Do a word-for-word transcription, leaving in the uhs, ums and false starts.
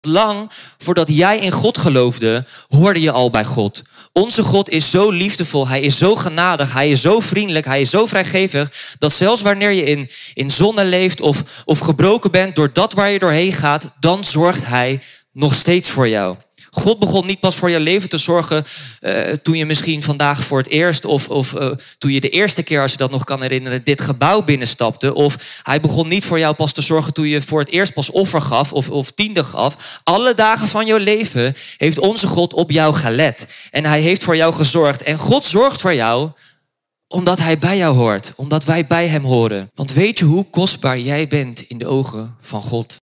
Lang voordat jij in God geloofde, hoorde je al bij God. Onze God is zo liefdevol, hij is zo genadig, hij is zo vriendelijk, hij is zo vrijgevig, dat zelfs wanneer je in, in zonde leeft of, of gebroken bent door dat waar je doorheen gaat, dan zorgt hij nog steeds voor jou. God begon niet pas voor je leven te zorgen uh, toen je misschien vandaag voor het eerst of, of uh, toen je de eerste keer, als je dat nog kan herinneren, dit gebouw binnenstapte. Of hij begon niet voor jou pas te zorgen toen je voor het eerst pas offer gaf of, of tiende gaf. Alle dagen van jouw leven heeft onze God op jou gelet. En hij heeft voor jou gezorgd. En God zorgt voor jou omdat hij bij jou hoort. Omdat wij bij hem horen. Want weet je hoe kostbaar jij bent in de ogen van God?